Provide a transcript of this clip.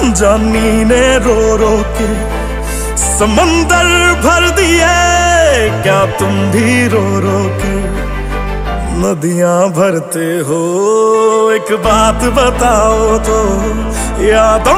जानी ने रो रो के समंदर भर दिए, क्या तुम भी रो रो के नदियां भरते हो? एक बात बताओ तो यादों